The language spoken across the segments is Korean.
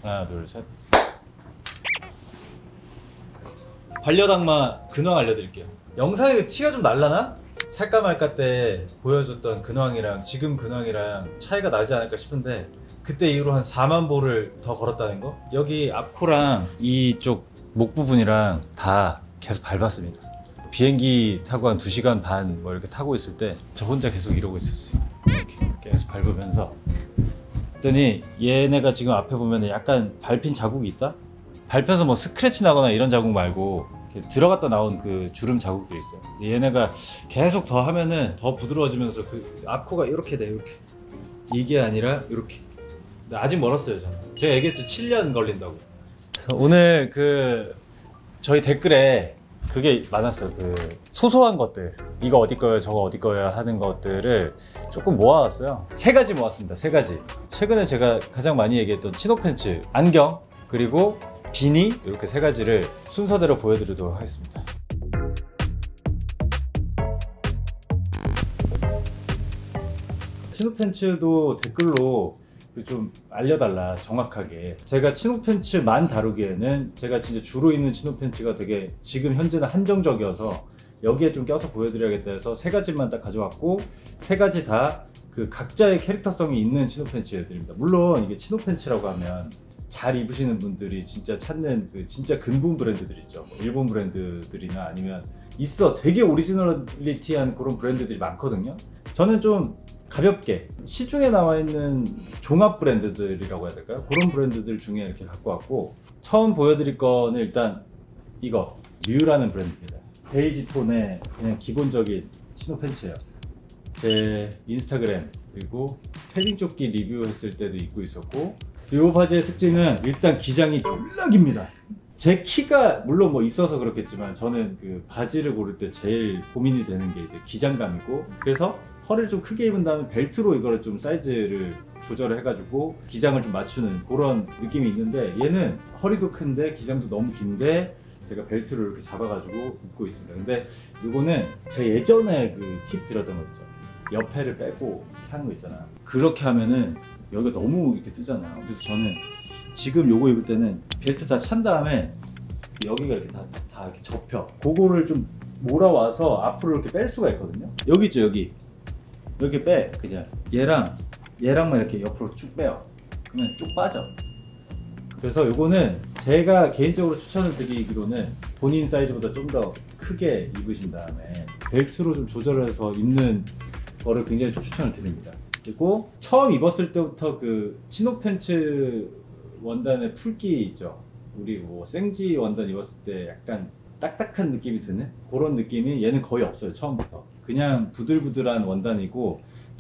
하나 둘 셋. 반려닭마 근황 알려드릴게요. 영상에 티가 좀 날라나? 살까 말까 때 보여줬던 근황이랑 지금 근황이랑 차이가 나지 않을까 싶은데, 그때 이후로 한 4만 보를 더 걸었다는 거. 여기 앞코랑 이쪽 목 부분이랑 다 계속 밟았습니다. 비행기 타고 한 2시간 반 뭐 이렇게 타고 있을 때 저 혼자 계속 이러고 있었어요. 이렇게 계속 밟으면서. 그랬더니 얘네가 지금 앞에 보면 약간 밟힌 자국이 있다? 밟혀서 뭐 스크래치 나거나 이런 자국 말고 들어갔다 나온 그 주름 자국들이 있어요. 얘네가 계속 더 하면은 더 부드러워지면서 그 앞코가 이렇게 돼, 이렇게. 이게 아니라 이렇게. 근데 아직 멀었어요, 저는. 제가 얘기했죠, 7년 걸린다고. 그래서 오늘 그 저희 댓글에 그게 많았어요. 그 소소한 것들, 이거 어디 거예요, 저거 어디 거예요 하는 것들을 조금 모아왔어요. 3가지 모았습니다. 3가지. 최근에 제가 가장 많이 얘기했던 치노 팬츠, 안경, 그리고 비니, 이렇게 3가지를 순서대로 보여드리도록 하겠습니다. 치노 팬츠도 댓글로 좀 알려달라, 정확하게. 제가 치노 팬츠만 다루기에는 제가 진짜 주로 입는 치노 팬츠가 되게 지금 현재는 한정적이어서 여기에 좀 껴서 보여드려야겠다 해서 3가지만 딱 가져왔고, 3가지 다 그 각자의 캐릭터성이 있는 치노 팬츠들입니다. 물론 이게 치노 팬츠라고 하면 잘 입으시는 분들이 진짜 찾는 그 진짜 근본 브랜드들 있죠. 뭐 일본 브랜드들이나 아니면 되게 오리지널리티한 그런 브랜드들이 많거든요. 저는 좀 가볍게 시중에 나와 있는 종합 브랜드들이라고 해야 될까요? 그런 브랜드들 중에 이렇게 갖고 왔고, 처음 보여드릴 거는 일단 이거 뮤라는 브랜드입니다. 베이지 톤의 그냥 기본적인 치노 팬츠예요. 제 인스타그램 그리고 패딩 조끼 리뷰했을 때도 입고 있었고, 이 바지의 특징은 일단 기장이 졸라 깁니다. 제 키가 물론 뭐 있어서 그렇겠지만 저는 그 바지를 고를 때 제일 고민이 되는 게 이제 기장감이고, 그래서 허리를 좀 크게 입은 다음에 벨트로 이거를 좀 사이즈를 조절을 해가지고 기장을 좀 맞추는 그런 느낌이 있는데, 얘는 허리도 큰데 기장도 너무 긴데 제가 벨트를 이렇게 잡아가지고 입고 있습니다. 근데 이거는 제 예전에 그 팁 드렸던 거 있죠. 옆에를 빼고 이렇게 하는 거 있잖아요. 그렇게 하면은 여기가 너무 이렇게 뜨잖아요. 그래서 저는 지금 요거 입을 때는 벨트 다 찬 다음에 여기가 이렇게 다 이렇게 접혀. 그거를 좀 몰아와서 앞으로 이렇게 뺄 수가 있거든요. 여기 있죠, 여기. 이렇게 빼. 그냥 얘랑만 이렇게 옆으로 쭉 빼요. 그러면 쭉 빠져. 그래서 요거는 제가 개인적으로 추천을 드리기로는 본인 사이즈보다 좀 더 크게 입으신 다음에 벨트로 좀 조절해서 입는 거를 굉장히 추천을 드립니다. 그리고 처음 입었을 때부터 그 치노 팬츠 원단의 풀기 있죠. 우리 뭐 생지 원단 입었을 때 약간 딱딱한 느낌이 드는 그런 느낌이 얘는 거의 없어요. 처음부터 그냥 부들부들한 원단이고,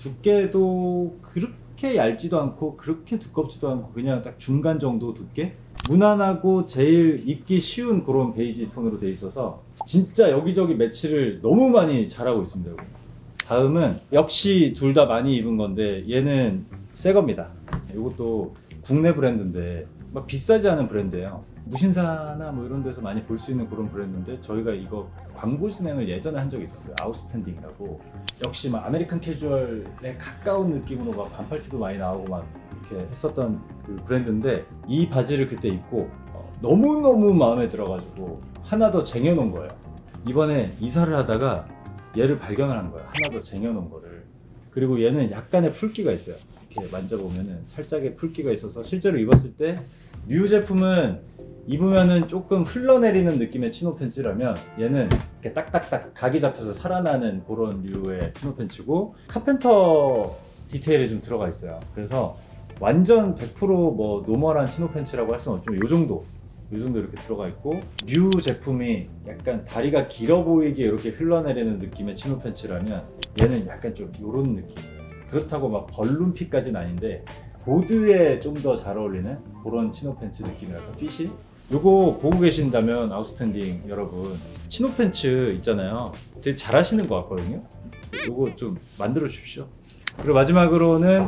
두께도 그렇게 얇지도 않고 그렇게 두껍지도 않고 그냥 딱 중간 정도 두께, 무난하고 제일 입기 쉬운 그런 베이지 톤으로 돼 있어서 진짜 여기저기 매치를 너무 많이 잘하고 있습니다. 여기. 다음은 역시 둘 다 많이 입은 건데, 얘는 새 겁니다. 이것도 국내 브랜드인데 막 비싸지 않은 브랜드예요. 무신사나 뭐 이런 데서 많이 볼 수 있는 그런 브랜드인데, 저희가 이거 광고 진행을 예전에 한 적이 있었어요. 아웃스탠딩이라고. 역시 막 아메리칸 캐주얼에 가까운 느낌으로 막 반팔티도 많이 나오고 막 이렇게 했었던 그 브랜드인데, 이 바지를 그때 입고 너무너무 마음에 들어가지고 하나 더 쟁여놓은 거예요. 이번에 이사를 하다가 얘를 발견을 한 거예요. 하나 더 쟁여놓은 거를. 그리고 얘는 약간의 풀기가 있어요. 이렇게 만져보면은 살짝의 풀기가 있어서 실제로 입었을 때 뮤 제품은 입으면은 조금 흘러내리는 느낌의 치노 팬츠라면, 얘는 이렇게 딱딱딱 각이 잡혀서 살아나는 그런 류의 치노 팬츠고, 카펜터 디테일이 좀 들어가 있어요. 그래서 완전 100% 노멀한 치노 팬츠라고 할 수는 없지만 요 정도 이렇게 들어가 있고, 뮤 제품이 약간 다리가 길어 보이게 이렇게 흘러내리는 느낌의 치노 팬츠라면 얘는 약간 좀 요런 느낌이에요. 그렇다고 막 벌룬핏까지는 아닌데 보드에 좀 더 잘 어울리는 그런 치노 팬츠 느낌이랄까, 핏이. 요거 보고 계신다면 아웃스탠딩 여러분, 치노 팬츠 있잖아요. 되게 잘 하시는 것 같거든요. 요거 좀 만들어 주십시오. 그리고 마지막으로는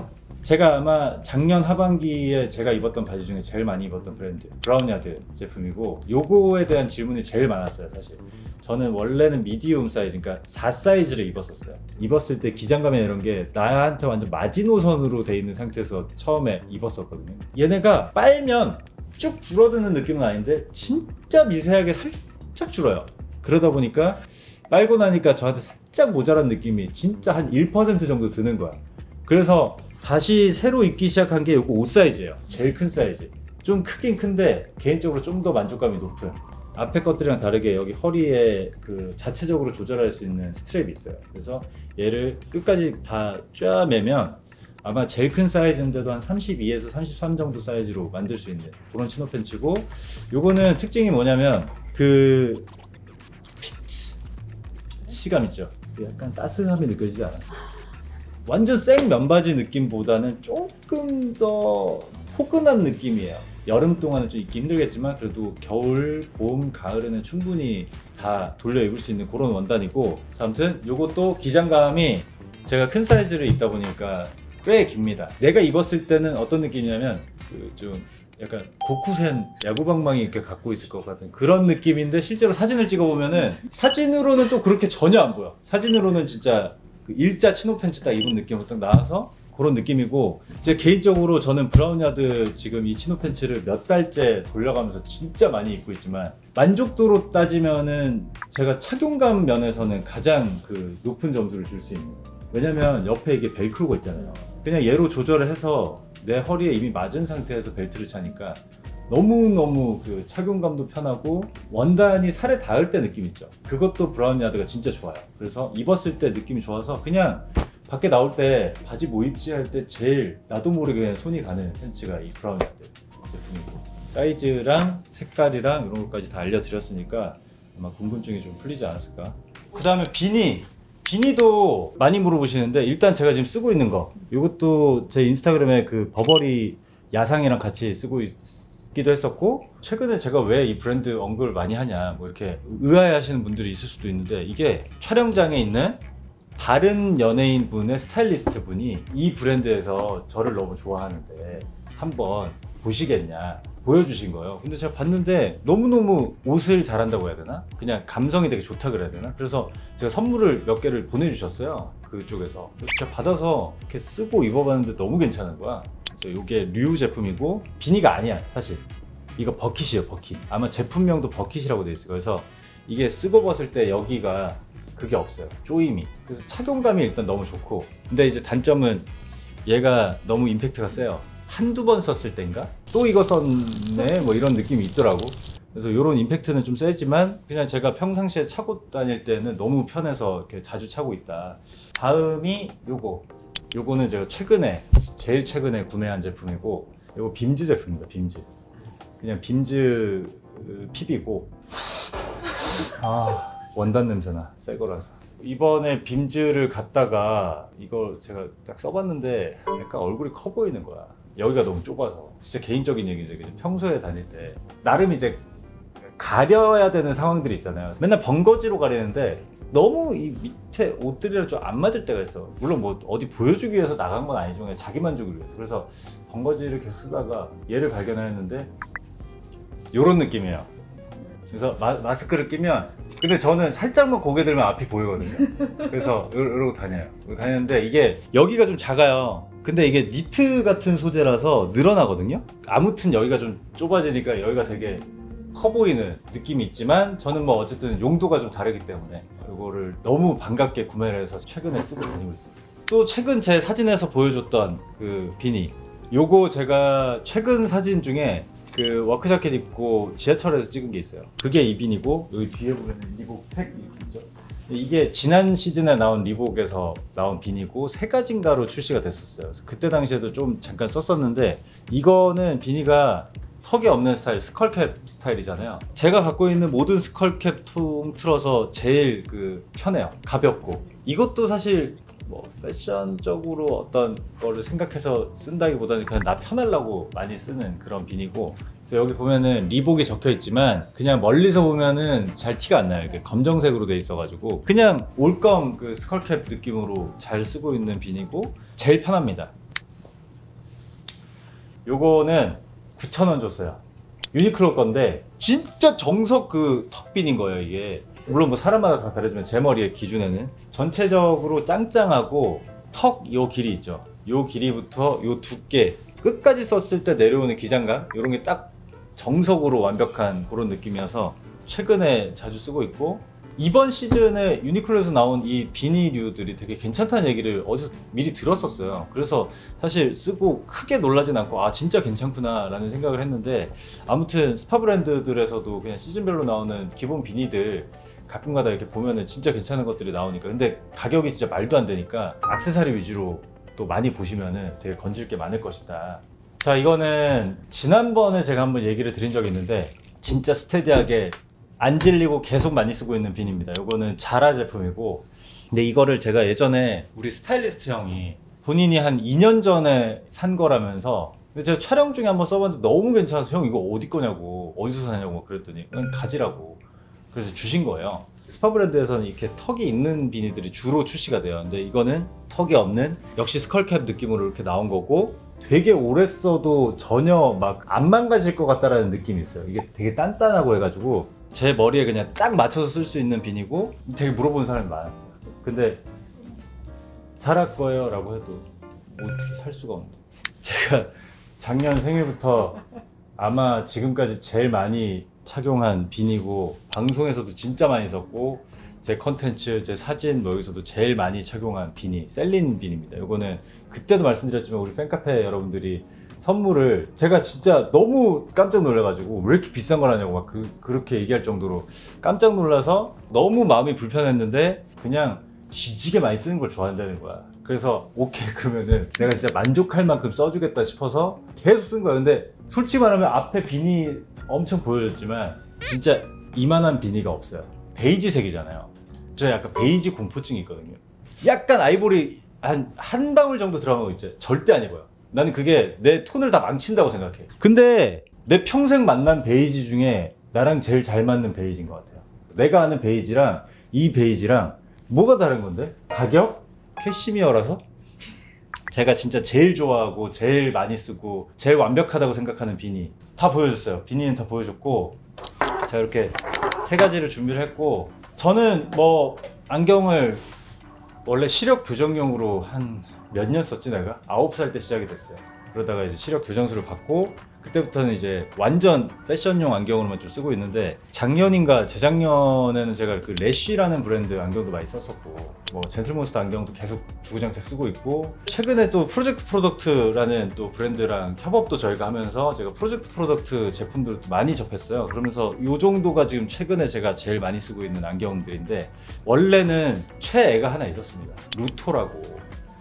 제가 아마 작년 하반기에 제가 입었던 바지 중에 제일 많이 입었던 브랜드 브라운야드 제품이고, 요거에 대한 질문이 제일 많았어요. 사실 저는 원래는 미디움 사이즈, 그러니까 4 사이즈를 입었었어요. 입었을 때 기장감이나 이런 게 나한테 완전 마지노선으로 돼 있는 상태에서 처음에 입었었거든요. 얘네가 빨면 쭉 줄어드는 느낌은 아닌데 진짜 미세하게 살짝 줄어요. 그러다 보니까 빨고 나니까 저한테 살짝 모자란 느낌이 진짜 한 1% 정도 드는 거야. 그래서 다시 새로 입기 시작한 게 요거 5 사이즈예요. 제일 큰 사이즈. 좀 크긴 큰데 개인적으로 좀 더 만족감이 높은, 앞에 것들이랑 다르게 여기 허리에 그 자체적으로 조절할 수 있는 스트랩이 있어요. 그래서 얘를 끝까지 다 쫙 매면 아마 제일 큰 사이즈인데도 한 32에서 33 정도 사이즈로 만들 수 있는 그런 치노 팬츠고, 요거는 특징이 뭐냐면 그 피치감 있죠. 약간 따스함이 느껴지지 않아요. 완전 생 면바지 느낌보다는 조금 더 포근한 느낌이에요. 여름 동안은 좀 입기 힘들겠지만 그래도 겨울, 봄, 가을에는 충분히 다 돌려 입을 수 있는 그런 원단이고, 아무튼 요것도 기장감이 제가 큰 사이즈를 입다 보니까 꽤 깁니다. 내가 입었을 때는 어떤 느낌이냐면 그 좀 약간 고쿠센 야구방망이 이렇게 갖고 있을 것 같은 그런 느낌인데, 실제로 사진을 찍어보면은 사진으로는 또 그렇게 전혀 안 보여. 사진으로는 진짜 그 일자 치노 팬츠 딱 입은 느낌으로 딱 나와서 그런 느낌이고, 제 개인적으로 저는 브라운야드 지금 이 치노 팬츠를 몇 달째 돌려가면서 진짜 많이 입고 있지만, 만족도로 따지면은 제가 착용감 면에서는 가장 그 높은 점수를 줄 수 있는, 왜냐면 옆에 이게 벨크로가 있잖아요. 그냥 얘로 조절을 해서 내 허리에 이미 맞은 상태에서 벨트를 차니까 너무너무 그 착용감도 편하고 원단이 살에 닿을 때 느낌 있죠. 그것도 브라운야드가 진짜 좋아요. 그래서 입었을 때 느낌이 좋아서 그냥 밖에 나올 때 바지 뭐 입지 할 때 제일 나도 모르게 그냥 손이 가는 팬츠가 이 브라운야드 제품이고, 사이즈랑 색깔이랑 이런 것까지 다 알려드렸으니까 아마 궁금증이 좀 풀리지 않았을까. 그 다음에 비니도 많이 물어보시는데, 일단 제가 지금 쓰고 있는 거, 이것도 제 인스타그램에 그 버버리 야상이랑 같이 쓰고 있기도 했었고, 최근에 제가 왜 이 브랜드 언급을 많이 하냐 뭐 이렇게 의아해 하시는 분들이 있을 수도 있는데, 이게 촬영장에 있는 다른 연예인 분의 스타일리스트 분이 이 브랜드에서 저를 너무 좋아하는데 한번 보시겠냐 보여주신 거예요. 근데 제가 봤는데 너무너무 옷을 잘한다고 해야 되나? 그냥 감성이 되게 좋다 그래야 되나? 그래서 제가 선물을 몇 개를 보내주셨어요. 그쪽에서. 그래서 제가 받아서 이렇게 쓰고 입어봤는데 너무 괜찮은 거야. 그래서 이게 류 제품이고, 비니가 아니야 사실. 이거 버킷이에요, 버킷. 아마 제품명도 버킷이라고 돼 있어요. 그래서 이게 쓰고 벗을 때 여기가 그게 없어요, 조임이. 그래서 착용감이 일단 너무 좋고, 근데 이제 단점은 얘가 너무 임팩트가 세요. 한두 번 썼을 땐가? 또 이거 썼네? 뭐 이런 느낌이 있더라고. 그래서 이런 임팩트는 좀 세지만 그냥 제가 평상시에 차고 다닐 때는 너무 편해서 이렇게 자주 차고 있다. 다음이 요거는 제가 제일 최근에 구매한 제품이고, 요거 빔즈 제품입니다. 빔즈. 그냥 빔즈 핍이고, 원단 냄새나, 새 거라서. 이번에 빔즈를 갖다가 이걸 제가 딱 써봤는데 약간 얼굴이 커 보이는 거야. 여기가 너무 좁아서. 진짜 개인적인 얘기죠. 평소에 다닐 때 나름 이제 가려야 되는 상황들이 있잖아요. 맨날 번거지로 가리는데 너무 이 밑에 옷들이랑 좀 안 맞을 때가 있어. 물론 뭐 어디 보여주기 위해서 나간 건 아니지만 그냥 자기 만족을 위해서. 그래서 번거지를 계속 쓰다가 얘를 발견을 했는데 요런 느낌이에요. 그래서 마스크를 끼면, 근데 저는 살짝만 고개 들면 앞이 보이거든요. 그래서 이러고 다녀요. 다니는데 이게 여기가 좀 작아요. 근데 이게 니트 같은 소재라서 늘어나거든요. 아무튼 여기가 좀 좁아지니까 여기가 되게 커 보이는 느낌이 있지만, 저는 뭐 어쨌든 용도가 좀 다르기 때문에 이거를 너무 반갑게 구매를 해서 최근에 쓰고 다니고 있습니다. 또 최근 제 사진에서 보여줬던 그 비니, 요거 제가 최근 사진 중에 그 워크 자켓 입고 지하철에서 찍은 게 있어요. 그게 이 비니고, 여기 뒤에 보면 리복 팩 이렇게 있죠. 이게 지난 시즌에 나온 리복에서 나온 비니고 3가지인가로 출시가 됐었어요. 그래서 그때 당시에도 좀 잠깐 썼었는데, 이거는 비니가 턱이 없는 스타일, 스컬캡 스타일이잖아요. 제가 갖고 있는 모든 스컬캡 통틀어서 제일 그 편해요. 가볍고. 이것도 사실 뭐 패션적으로 어떤 거를 생각해서 쓴다기보다는 그냥 나 편하려고 많이 쓰는 그런 비니고, 그래서 여기 보면은 리복이 적혀 있지만 그냥 멀리서 보면은 잘 티가 안 나요. 이렇게 검정색으로 돼 있어가지고 그냥 올검 그 스컬캡 느낌으로 잘 쓰고 있는 비니고 제일 편합니다. 요거는 9,000원 줬어요. 유니클로 건데 진짜 정석 그 턱빈인 거예요 이게. 물론 뭐 사람마다 다 다르지만 제 머리의 기준에는 전체적으로 짱짱하고 턱 요 길이 있죠. 요 길이부터 요 두께 끝까지 썼을 때 내려오는 기장감 이런 게 딱 정석으로 완벽한 그런 느낌이어서 최근에 자주 쓰고 있고, 이번 시즌에 유니클로에서 나온 이 비니류들이 되게 괜찮다는 얘기를 어디서 미리 들었었어요. 그래서 사실 쓰고 크게 놀라진 않고 아 진짜 괜찮구나 라는 생각을 했는데, 아무튼 스파 브랜드들에서도 그냥 시즌별로 나오는 기본 비니들 가끔가다 이렇게 보면은 진짜 괜찮은 것들이 나오니까, 근데 가격이 진짜 말도 안 되니까 액세서리 위주로 또 많이 보시면은 되게 건질 게 많을 것이다. 자, 이거는 지난번에 제가 한번 얘기를 드린 적이 있는데 진짜 스테디하게 안 질리고 계속 많이 쓰고 있는 빈입니다. 이거는 자라 제품이고, 근데 이거를 제가 예전에 우리 스타일리스트 형이 본인이 한 2년 전에 산 거라면서, 근데 제가 촬영 중에 한번 써봤는데 너무 괜찮아서 형 이거 어디 거냐고, 어디서 사냐고 그랬더니 그냥 가지라고 그래서 주신 거예요. 스파 브랜드에서는 이렇게 턱이 있는 비니들이 주로 출시가 돼요. 근데 이거는 턱이 없는 역시 스컬캡 느낌으로 이렇게 나온 거고, 되게 오래 써도 전혀 막 안 망가질 것 같다라는 느낌이 있어요. 이게 되게 단단하고 해가지고 제 머리에 그냥 딱 맞춰서 쓸 수 있는 비니고, 되게 물어보는 사람이 많았어요. 근데 잘할 거예요 라고 해도 어떻게 살 수가 없는데, 제가 작년 생일부터 아마 지금까지 제일 많이 착용한 비니고, 방송에서도 진짜 많이 썼고, 제 컨텐츠, 제 사진 뭐 여기서도 제일 많이 착용한 비니, 셀린 비니입니다. 이거는 그때도 말씀드렸지만 우리 팬카페 여러분들이 선물을, 제가 진짜 너무 깜짝 놀라가지고 왜 이렇게 비싼 걸 하냐고 막 그렇게 얘기할 정도로 깜짝 놀라서 너무 마음이 불편했는데, 그냥 뒤지게 많이 쓰는 걸 좋아한다는 거야. 그래서 오케이 그러면은 내가 진짜 만족할 만큼 써주겠다 싶어서 계속 쓴 거야. 근데 솔직히 말하면 앞에 비니 엄청 보여줬지만 진짜 이만한 비니가 없어요. 베이지색이잖아요. 저 약간 베이지 공포증이 있거든요. 약간 아이보리 한 방울 정도 들어간 거 있죠. 절대 안 입어요. 나는 그게 내 톤을 다 망친다고 생각해. 근데 내 평생 만난 베이지 중에 나랑 제일 잘 맞는 베이지인 것 같아요. 내가 아는 베이지랑 이 베이지랑 뭐가 다른 건데? 가격? 캐시미어라서? 제가 진짜 제일 좋아하고 제일 많이 쓰고 제일 완벽하다고 생각하는 비니 다 보여줬어요. 비니는 다 보여줬고, 제가 이렇게 세 가지를 준비를 했고, 저는 뭐 안경을 원래 시력 교정용으로 한 몇 년 썼지. 내가 9살 때 시작이 됐어요. 그러다가 이제 시력 교정술을 받고 그때부터는 이제 완전 패션용 안경으로만 좀 쓰고 있는데, 작년인가 재작년에는 제가 그 래쉬라는 브랜드 안경도 많이 썼었고, 뭐 젠틀몬스터 안경도 계속 주구장창 쓰고 있고, 최근에 또 프로젝트 프로덕트라는 또 브랜드랑 협업도 저희가 하면서 제가 프로젝트 프로덕트 제품들을 또 많이 접했어요. 그러면서 요 정도가 지금 최근에 제가 제일 많이 쓰고 있는 안경들인데, 원래는 최애가 하나 있었습니다. 루토라고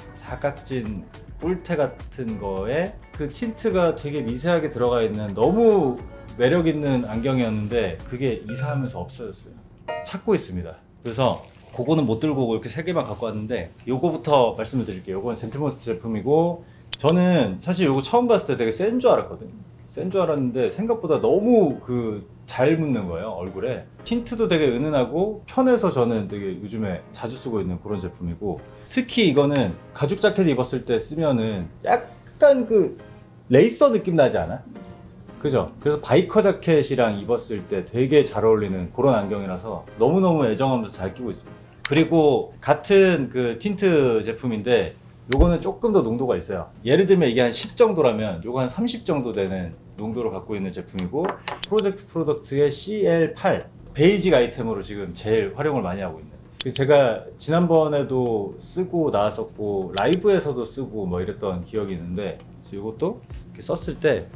사각진 뿔테 같은 거에 그 틴트가 되게 미세하게 들어가 있는 너무 매력 있는 안경이었는데, 그게 이사하면서 없어졌어요. 찾고 있습니다. 그래서 그거는 못 들고 오고 이렇게 세 개만 갖고 왔는데, 요거부터 말씀을 드릴게요. 요건 젠틀몬스터 제품이고, 저는 사실 요거 처음 봤을 때 되게 센 줄 알았거든요. 센 줄 알았는데 생각보다 너무 잘 묻는 거예요, 얼굴에. 틴트도 되게 은은하고 편해서 저는 되게 요즘에 자주 쓰고 있는 그런 제품이고, 특히 이거는 가죽 자켓 입었을 때 쓰면은 약간 레이서 느낌 나지 않아? 그죠? 그래서 바이커 자켓이랑 입었을 때 되게 잘 어울리는 그런 안경이라서 너무너무 애정하면서 잘 끼고 있습니다. 그리고 같은 그 틴트 제품인데 요거는 조금 더 농도가 있어요. 예를 들면 이게 한 10 정도라면 요거 한 30 정도 되는 농도를 갖고 있는 제품이고, 프로젝트 프로덕트의 CL8 베이직 아이템으로 지금 제일 활용을 많이 하고 있는, 제가 지난번에도 쓰고 나왔었고 라이브에서도 쓰고 뭐 이랬던 기억이 있는데, 그래서 이것도 이렇게 썼을 때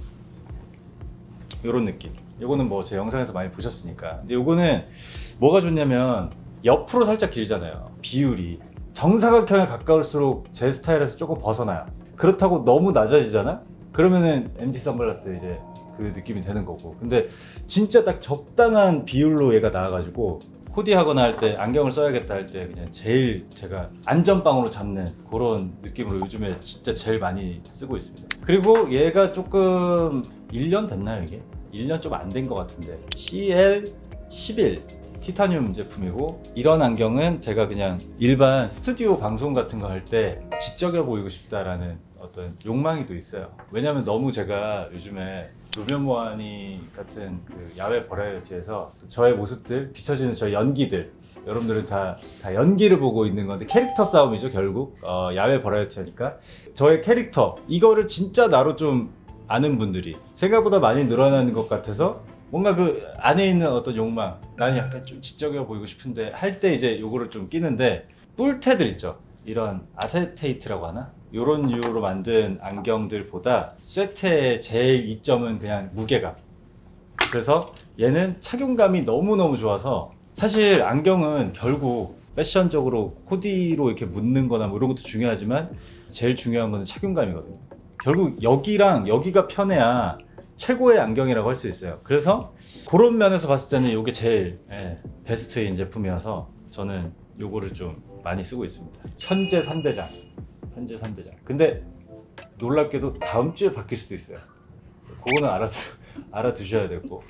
이런 느낌. 이거는 뭐 제 영상에서 많이 보셨으니까. 근데 이거는 뭐가 좋냐면 옆으로 살짝 길잖아요. 비율이 정사각형에 가까울수록 제 스타일에서 조금 벗어나요. 그렇다고 너무 낮아지잖아? 그러면은 MT 선글라스 이제 그 느낌이 되는 거고. 근데 진짜 딱 적당한 비율로 얘가 나와가지고 코디하거나 할 때 안경을 써야겠다 할 때 그냥 제일 제가 안전빵으로 잡는 그런 느낌으로 요즘에 진짜 제일 많이 쓰고 있습니다. 그리고 얘가 조금 1년 됐나요 이게? 1년 좀 안 된 것 같은데, CL11 티타늄 제품이고, 이런 안경은 제가 그냥 일반 스튜디오 방송 같은 거 할 때 지적해 보이고 싶다라는 어떤 욕망이 또 있어요. 왜냐면 너무 제가 요즘에 노면모하니 같은 그 야외 버라이어티에서 저의 모습들, 비춰지는 저의 연기들, 여러분들은 다 연기를 보고 있는 건데 캐릭터 싸움이죠 결국. 야외 버라이어티 하니까 저의 캐릭터 이거를 진짜 나로 좀 아는 분들이 생각보다 많이 늘어나는 것 같아서 뭔가 그 안에 있는 어떤 욕망, 나는 약간 좀 지적이어 보이고 싶은데 할 때 이제 요거를 좀 끼는데, 뿔테들 있죠, 이런 아세테이트라고 하나? 요런 유로 만든 안경들보다 쇠테의 제일 이점은 그냥 무게감. 그래서 얘는 착용감이 너무너무 좋아서, 사실 안경은 결국 패션적으로 코디로 이렇게 묻는 거나 뭐 이런 것도 중요하지만 제일 중요한 거는 착용감이거든요. 결국 여기랑 여기가 편해야 최고의 안경이라고 할 수 있어요. 그래서 그런 면에서 봤을 때는 이게 제일 베스트인 제품이어서 저는 요거를 좀 많이 쓰고 있습니다. 현재 3대장. 현재 3대장. 근데 놀랍게도 다음 주에 바뀔 수도 있어요. 그거는 알아두셔야 되고.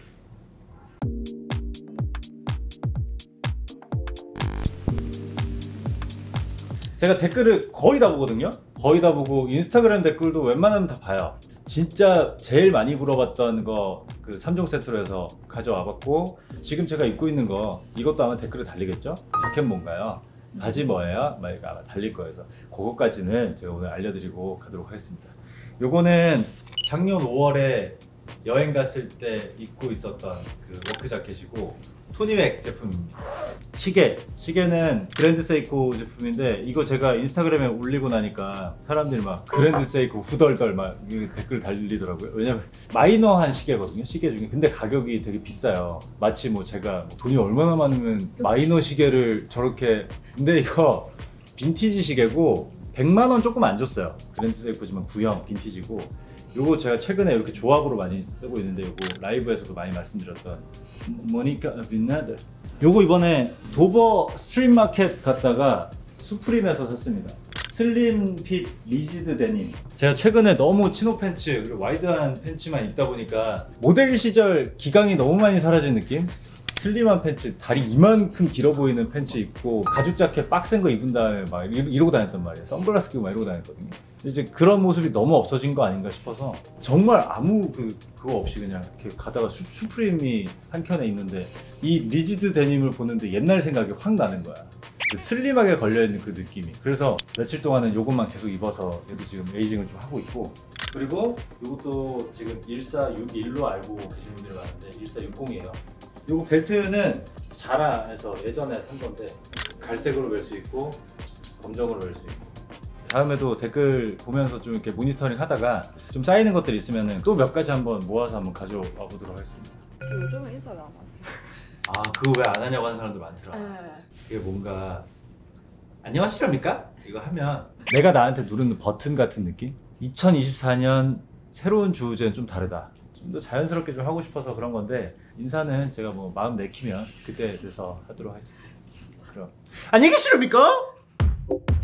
제가 댓글을 거의 다 보거든요. 거의 다 보고 인스타그램 댓글도 웬만하면 다 봐요. 진짜 제일 많이 물어봤던 거 그 3종 세트로 해서 가져와 봤고, 지금 제가 입고 있는 거 이것도 아마 댓글에 달리겠죠? 자켓 뭔가요? 바지 뭐예요? 막 아마 달릴 거예요. 그래서 그거까지는 제가 오늘 알려드리고 가도록 하겠습니다. 요거는 작년 5월에 여행 갔을 때 입고 있었던 그 워크 자켓이고, 토니맥 제품입니다. 시계는 그랜드 세이코 제품인데, 이거 제가 인스타그램에 올리고 나니까 사람들이 막 그랜드 세이코 후덜덜 막 댓글 달리더라고요. 왜냐면 마이너한 시계거든요, 시계 중에. 근데 가격이 되게 비싸요. 마치 뭐 제가 돈이 얼마나 많으면 마이너 시계를 저렇게. 근데 이거 빈티지 시계고 100만 원 조금 안 줬어요. 그랜드 세이코지만 구형 빈티지고, 요거 제가 최근에 이렇게 조합으로 많이 쓰고 있는데, 요거 라이브에서도 많이 말씀드렸던 모니카 빈나드, 요거 이번에 도버 스트릿 마켓 갔다가 수프림에서 샀습니다. 슬림 핏 리지드 데님. 제가 최근에 너무 치노 팬츠 그리고 와이드한 팬츠만 입다 보니까 모델 시절 기강이 너무 많이 사라진 느낌? 슬림한 팬츠, 다리 이만큼 길어 보이는 팬츠 입고 가죽 자켓 빡센 거 입은 다음에 막 이러고 다녔단 말이에요. 선글라스 끼고 막 이러고 다녔거든요. 이제 그런 모습이 너무 없어진 거 아닌가 싶어서 정말 아무 그거 없이 그냥 이렇게 가다가 수프림이 한 켠에 있는데 이 리지드 데님을 보는데 옛날 생각이 확 나는 거야. 그 슬림하게 걸려있는 그 느낌이. 그래서 며칠 동안은 요것만 계속 입어서 얘도 지금 에이징을 좀 하고 있고, 그리고 요것도 지금 1461로 알고 계신 분들이 많은데 1460이에요. 요거 벨트는 자라에서 예전에 산 건데 갈색으로 멜 수 있고 검정으로 멜 수 있고. 다음에도 댓글 보면서 좀 이렇게 모니터링 하다가 좀 쌓이는 것들이 있으면 또 몇 가지 한번 모아서 한번 가져와 보도록 하겠습니다. 요즘은 인사 왜 안 하세요? 아, 그거 왜 안 하냐고 하는 사람들 많더라. 그게 뭔가 안녕하시렵니까? 이거 하면 내가 나한테 누르는 버튼 같은 느낌? 2024년 새로운 주제는 좀 다르다. 좀 더 자연스럽게 좀 하고 싶어서 그런 건데, 인사는 제가 뭐 마음 내키면 그때 돼서 하도록 하겠습니다. 그럼 안녕히 계시렵니까?